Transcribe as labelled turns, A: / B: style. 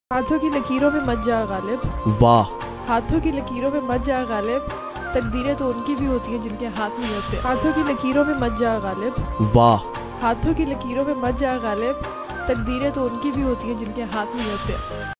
A: हाथों की लकीरों में मत जा गालिब।
B: वाह।
A: हाथों की लकीरों में मत जा गालिब। तकदीरें तो उनकी भी होती हैं जिनके हाथ नहीं होते। हाथों की लकीरों में मत जा गालिब।
B: वाह।
A: हाथों की लकीरों में मत जा गालिब। तकदीरें तो उनकी भी होती हैं जिनके हाथ नहीं होते।